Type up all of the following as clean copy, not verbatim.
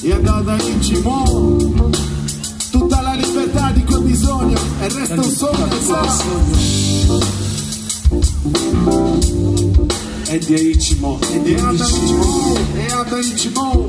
è andata in Cimo. Tutta la libertà di cui ho bisogno e resta un sogno, e di Icimo, e andata in Cimo.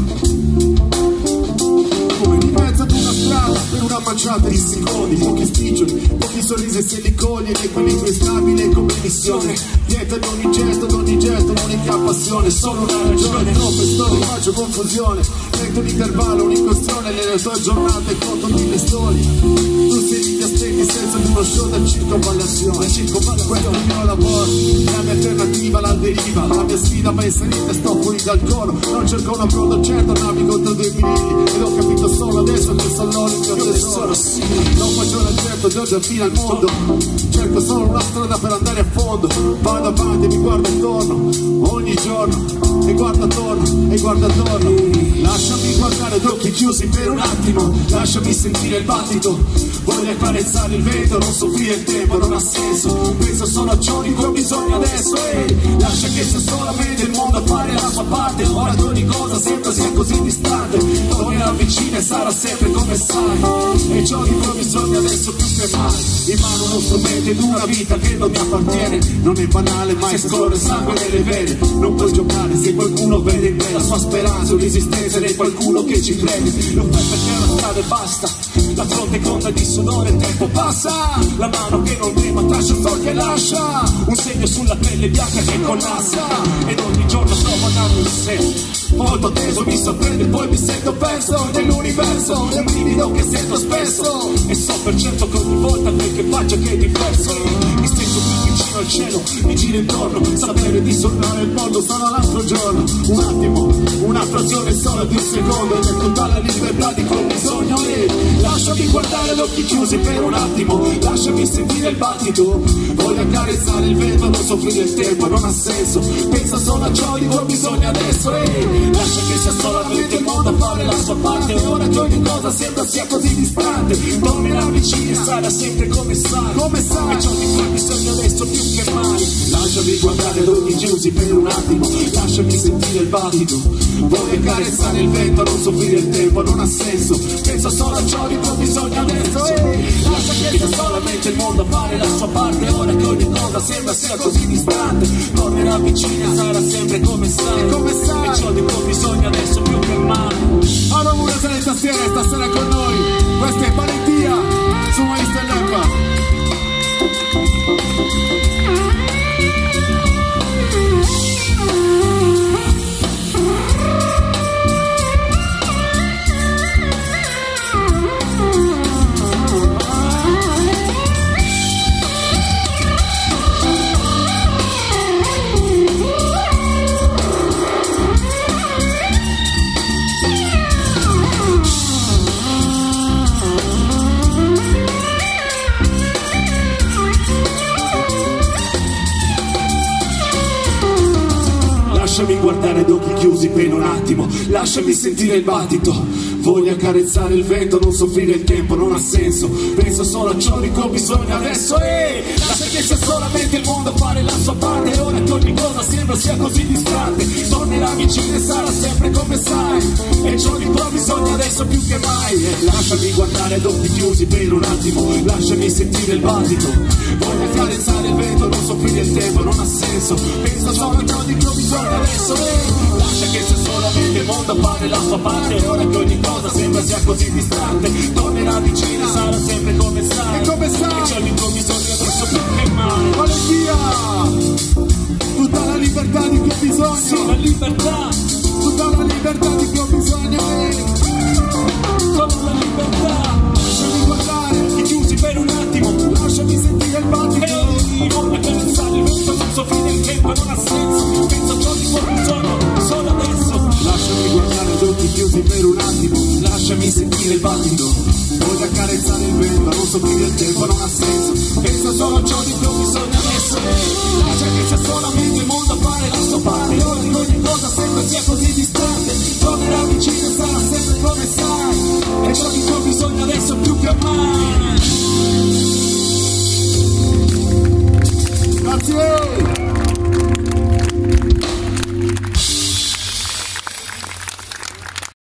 Come in mezzo ad una strada per una manciata di secondi, pochi spiccioli, pochi sorrisi e se li cogli, l'equilibrio è stabile come missione. Dietro ad ogni gesto, l'unica passione, solo una ragione, troppe storie, faccio confusione, metto l'intervallo, un'inquestione, nelle tue giornate conto mille storie. Tu sei ti aspetti senza di uno show del circonvallazione, questo è il mio lavoro, la mia alternativa, la deriva, la mia sfida va inserita, sto fuori dal coro, non cerco un approdo certo, navigo tra due binari, ed ho capito solo adesso che sono loro il mio tesoro. Non faccio l'accerto di oggi fino al mondo, cerco solo una strada per andare a fondo, vado avanti e mi guardo attorno ogni giorno e guardo attorno e guardo attorno. Lasciami guardare ad occhi chiusi per un attimo, lasciami sentire il battito, voglio accarezzare il vento, non soffrire il tempo, non ha senso, penso solo a ciò di cui ho bisogno adesso. Lascia che sia solamente il mondo a fare la sua parte, ora che ogni cosa sembra sia così distante, tornerà vicino e sarà sempre come sai, e ciò di cui ho bisogno adesso più che mai. In mano uno strumento ed una vita che non mi appartiene, non è banale mai se scorre sangue nelle vene, non puoi giocare se qualcuno vede in te la sua speranza, un'esistenza di qualcuno che ci crede, lo fai perché è una strada e basta, la fronte conta di sudore, il tempo passa, la mano che non trema traccia il fuoco e lascia un segno sulla pelle bianca che collassa, ed ogni giorno provo a darmi un sé molto teso, mi sorprende poi mi sento perso nell'universo, è un brivido che sento spesso e so per certo che ogni volta quel che faccio che è diverso, mi sento più vicino al cielo, mi giro intorno, sapere di sognare il mondo sarà l'altro giorno, un attimo, una frazione solo di un secondo, ed è tutta la libertà di cui ho bisogno. E lasciami guardare ad occhi chiusi per un attimo, lasciami sentire il battito, voglio accarezzare il vento, non soffrire il tempo, non ha senso, pensa solo a ciò di cui ho bisogno adesso. Lascia che sia solamente il mondo a fare la sua parte, ora che ogni cosa sembra sia così distante, tornerà vicino e sarà sempre come sai, e ciò di cui ho bisogno adesso più che mai. Lasciami guardare ad occhi chiusi per un attimo, lasciami sentire il battito, voglio accarezzare il vento, non soffrire il tempo, non ha senso, pensa solo a ciò di cui ho bisogno adesso. Lascia che sia solamente il mondo a fare la sua parte, ora che ogni cosa sembra sia così distante, tornerà vicino e sarà sempre come sai, e ciò di cui ho bisogno adesso più che mai. Allora buonasera stasera con noi, questa è Valentia su Maestro Leppa. Lasciami guardare ad occhi chiusi per un attimo, lasciami sentire il battito, voglio accarezzare il vento, non soffrire il tempo, non ha senso, penso solo a ciò di cui ho bisogno adesso. Lascia che sia solamente il mondo a fare la sua parte, ora che ogni cosa sembra sia così distante, tornerà vicino e sarà sempre come sai, e ciò di cui ho bisogno adesso più che mai. Lasciami guardare ad occhi chiusi per un attimo, lasciami sentire il battito, voglio accarezzare il vento, non soffrire il tempo, non ha senso, penso solo a ciò di cui ho bisogno adesso. Lascia che sia solamente il mondo a fare la sua parte, ora che ogni cosa sembra sia così distante, tornerà vicino e sarà sempre come sai, e ciò di cui ho bisogno adesso più che mai. Valentia, tutta la libertà di cui ho bisogno, sì, la libertà, tutta la libertà di cui ho bisogno, solo la libertà. Lasciami guardare occhi chiusi per un attimo, lasciami sentire il battito, voglio accarezzare il vento, non soffrire il tempo, non ha senso, penso a ciò di cui ho bisogno solo adesso. Lasciami guardare ad occhi chiusi per un attimo, lasciami sentire il battito, voglio accarezzare il vento, non soffrire il tempo, non ha senso, penso solo a ciò di cui ho bisogno adesso. Lascia che sia solamente il mondo a fare la sua parte, ora che ogni cosa sembra sia così distante, tornerà vicino e sarà sempre come sai, e ciò di cui ho bisogno adesso più che mai. Grazie.